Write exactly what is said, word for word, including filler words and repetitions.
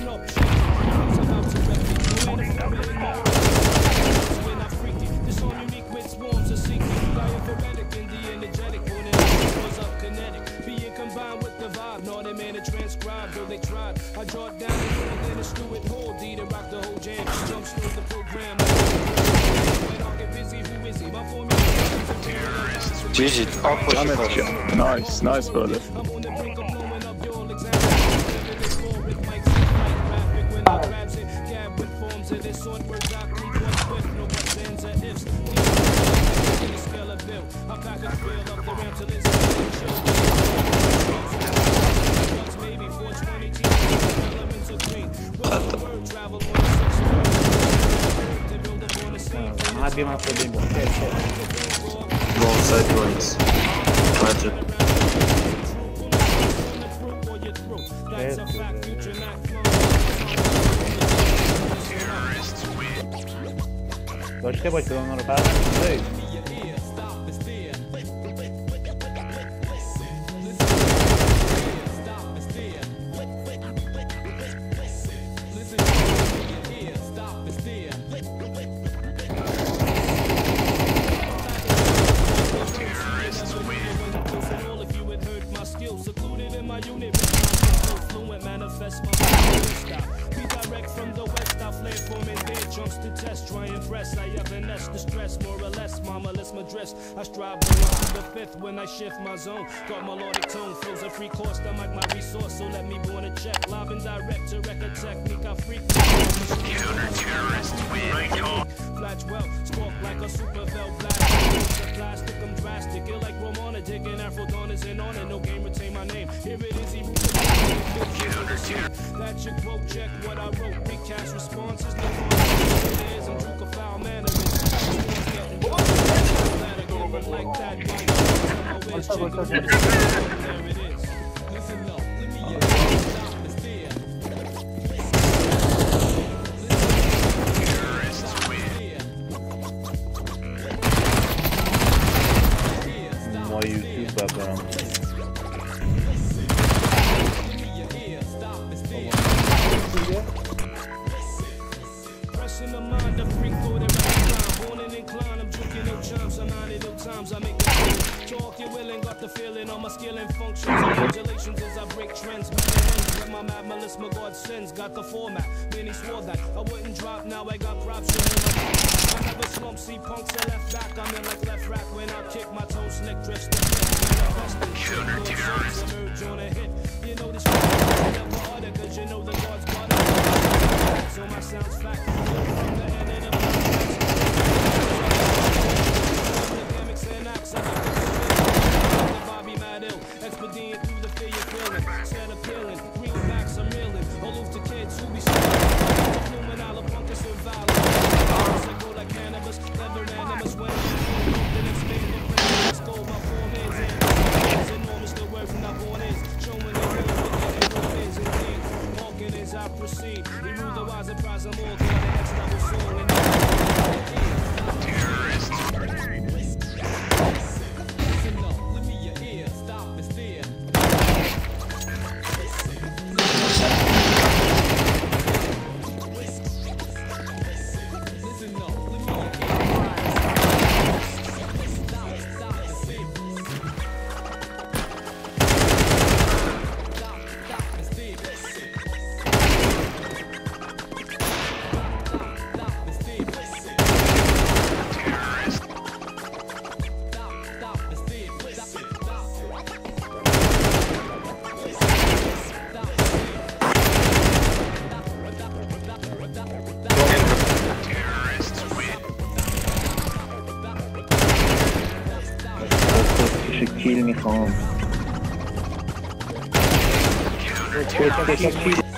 I draw down and then it's through it whole D to rock the whole jam. Jump through the program. When I get busy, who is he? My formula is G G, all push Damn it. it. Nice, nice brother. I'm on the brink of blowing up your example. When I grabs it, gab with forms of this sort, words I creep what's with, no buts, ends, or ifs. In the scale of bill, I pack a trail up the ramp till it's maybe four twenty T elements of green. Word travel on the six to build up on the scene. Hadi ma podemo. Go side points. Magic. That's a fact, future not داشته باشه اونا رو فرق manifest my style. Be direct from the west, I flare from in there, jumps to test, try and press. I evanesce the stress, more or less, mama, let's my dress. I strive to the fifth when I shift my zone. Got melodic tone, flows a free course, I like my resource, so let me born a check. Live and direct to record technique, I freak. Counter-terrorist win. Flash well, spark like a super vel blast. Plastic, I'm drastic, ill like Romana, digging Afro Dawners and on it, no game retain my name. Here it is, he that your quote, check what I wrote. Big cash responses, no there's a juke of foul manners. Like that, there it is. Listen up, let me get stop this there. Terrorists win. ما یوتیوب ببرم in the mind, a freak for the right born and inclined, I'm drinking no charms, I'm ninety no times, I make a talk, you willing, got the feeling on my skill and functions. Congratulations as I break trends, with my mad malice, my God sins, got the format. Then he swore that I wouldn't drop, now I got props. I never slump, see punks are left back, I'm in like left rack when I kick my toe slick drifts. Counter-terrorist. On a hit, you know this never harder, cause you know the God's got it. So my sounds fact. Expedient through the fear you're feeling. Set appealing, greenbacks I'm reeling. Aloof to kids who be stealing. Fluminal punkers so violent. Psycho like cannabis, never animus. When the next name of let's go my form is. It's enormous the word from that born is. Showing the real with the is indeed. Walking as I proceed. He rule the wise and prize them all. Got the next level soul and terrorists. کیل میخوام